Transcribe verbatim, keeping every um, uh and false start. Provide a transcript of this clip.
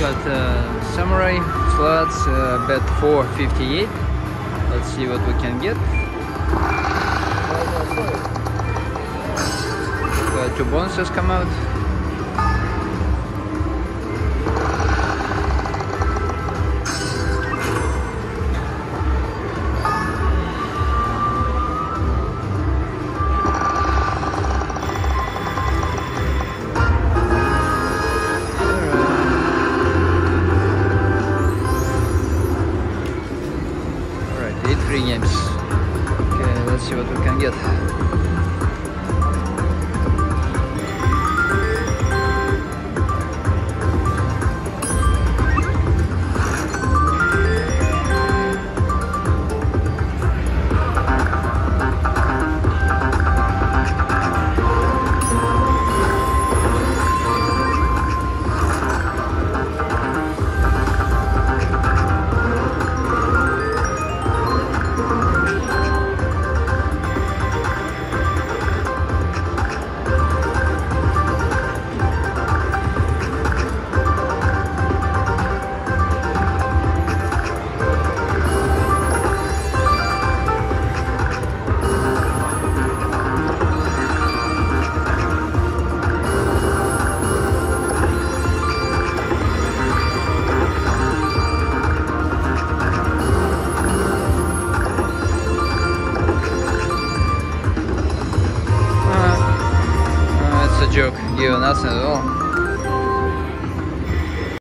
got uh, Samurai slots, uh, bet four fifty-eight. Let's see what we can get. Uh, two bonuses come out.